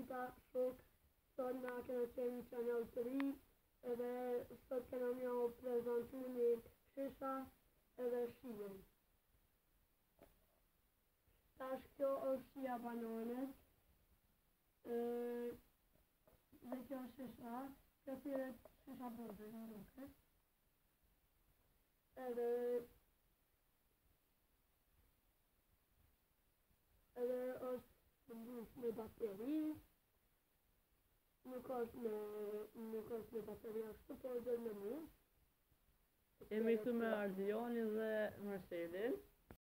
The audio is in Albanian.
shumë sot na kena qenë në Channel 3 edhe sot kena mja o prezentu një shisha edhe shijen. Tash kjo është shia bananes dhe kjo është shisha, kjo thirret shisha bërde në roke. Edhe është me bateri, nuk është me bateri ashtu, po është me mu. Jemi këtu me Ardionin dhe Marcelin.